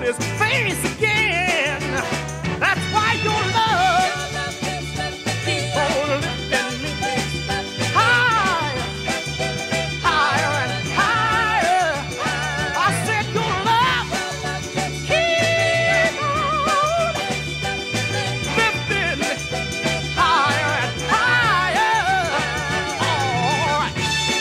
behold his face again. That's why your love keep on lifting me higher, higher and higher. I said your love keep on lifting me higher and higher. All right.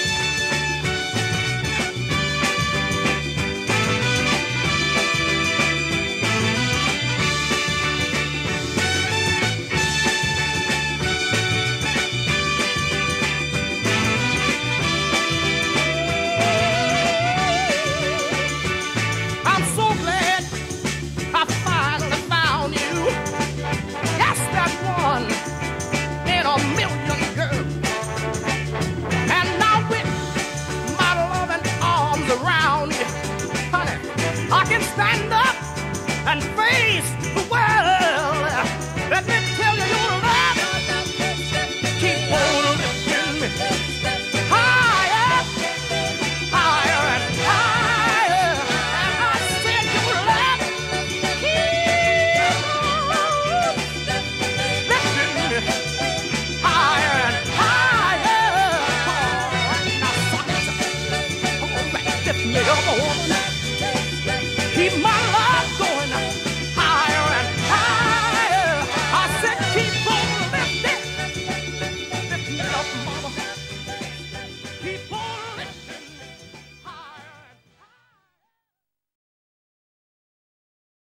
I'm so glad I finally found you. Yes, that one in a million, girl. And now with my loving arms around you, honey, I can stand up and face the world. Let me tell you, your love keep on lifting me higher, higher and higher. And I said your love keep on lifting me higher and higher. Now, suckers, come on back, lift me up, woman. Keep my